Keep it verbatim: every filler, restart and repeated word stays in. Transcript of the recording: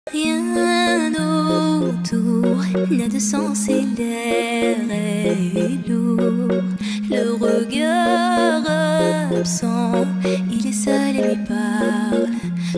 Rien autour n'a de sens et l'air est lourd. Le regard absent, il est seul et lui parle.